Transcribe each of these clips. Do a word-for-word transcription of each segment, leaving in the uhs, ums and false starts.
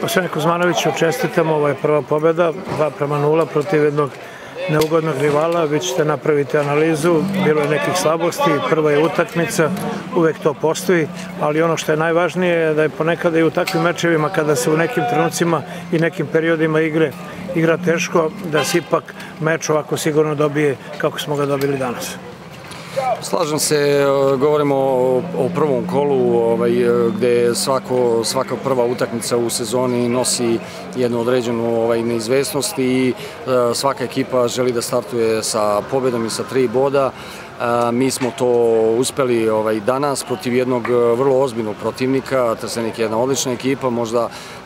Gospodine Kuzmanoviću, čestitamo, ovo je prva pobjeda, dva prema nula protiv jednog neugodnog rivala. Vi ćete napraviti analizu, bilo je nekih slabosti, prva je utakmica, uvek to postoji, ali ono što je najvažnije je da je ponekada i u takvim mečevima, kada se u nekim trenucima i nekim periodima igre igra teško, da se ipak meč ovako sigurno dobije kako smo ga dobili danas. Slažem se, govorimo o prvom kolu gde svaka prva utakmica u sezoni nosi jednu određenu neizvesnost i svaka ekipa želi da startuje sa pobedom i sa tri boda. Mi smo to uspeli danas protiv jednog vrlo ozbiljnog protivnika. Trstenik je jedna odlična ekipa, možda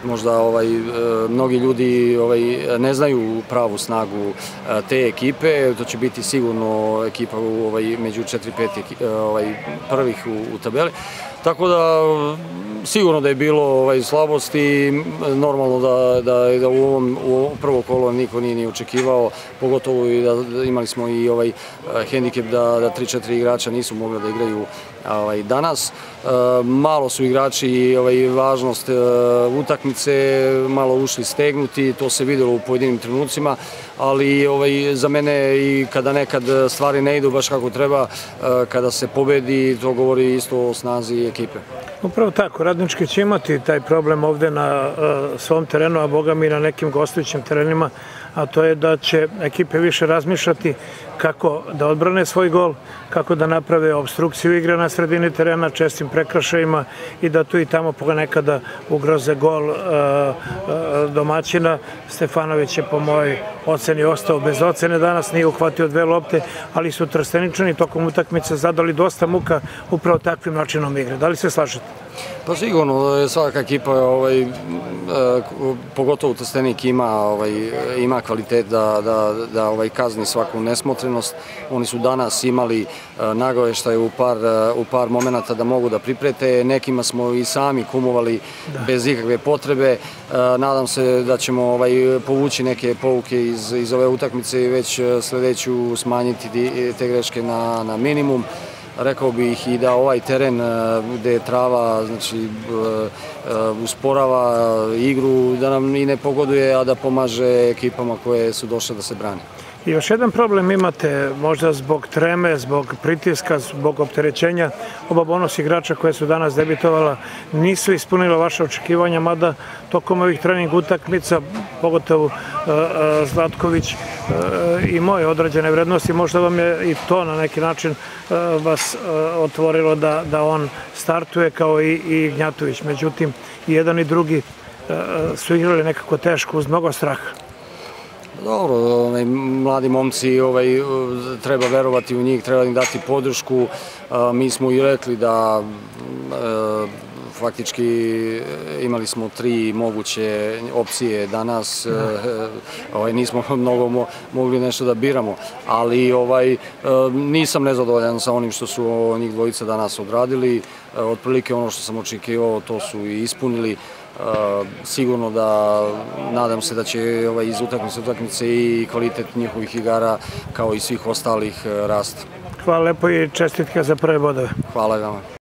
mnogi ljudi ne znaju pravu snagu te ekipe. To će biti sigurno ekipa među četiri pet prvih u tabeli. Tako da sigurno da je bilo slabosti i normalno da u ovom prvo kolo niko nije ni očekivao, pogotovo i da imali smo i hendikep da tri četiri igrača nisu mogli da igraju danas. Malo su igrači i važnost utakmice malo ušli stegnuti, to se videlo u pojedinim trenucima, ali za mene i kada nekad stvari ne idu baš kako treba, kada se pobedi, to govori isto o snazi ekipe. Upravo tako, Radnički će imati taj problem ovde na svom terenu, a boga mi na nekim gostujućim terenima, a to je da će ekipe više razmišljati kako da odbrane svoj gol, kako da naprave obstrukciju igre na sredini terena čestim prekršajima i da tu i tamo ponekada ugroze gol domaćina. Stefanović je po mojoj oceni ostao bez ocene danas, nije uhvatio dve lopte, ali su Trsteničani tokom utakmice zadali dosta muka upravo takvim načinom igre. Da li se slažete? Pa sigurno, svaka ekipa, pogotovo Trstenik ima kvalitet da kazni svaku nesmotrenost. Oni su danas imali nagoveštaje u par momenta da mogu da priprete. Nekima smo i sami kumovali bez ikakve potrebe. Nadam se da ćemo povući neke pouke iz ove utakmice i već sledeću smanjiti te greške na minimum. Rekao bih i da ovaj teren gde je trava usporava igru, da nam i ne pogoduje, a da pomaže ekipama koje su došle da se brane. I još jedan problem imate, možda zbog treme, zbog pritiska, zbog opterećenja. Oba bonus igrača koje su danas debitovala nisu ispunila vaše očekivanja, mada tokom ovih trening utakmica, pogotovo Zlatković i moje određene vrednosti, možda vam je i to na neki način vas otvorilo da on startuje kao i Gnjatović. Međutim, i jedan i drugi su igrali nekako teško uz mnogo straha. Dobro, mladi momci, treba verovati u njih, treba im dati podršku. Mi smo i rekli da faktički imali smo tri moguće opcije danas, nismo mnogo mogli nešto da biramo, ali nisam nezadovoljan sa onim što su njih dvojica danas odradili. Otprilike ono što sam očekivao, to su i ispunili. Sigurno da nadam se da će iz utakmice utakmice i kvalitet njihovih igara kao i svih ostalih rasti. Hvala lepo i čestitke za prve bodove. Hvala vam.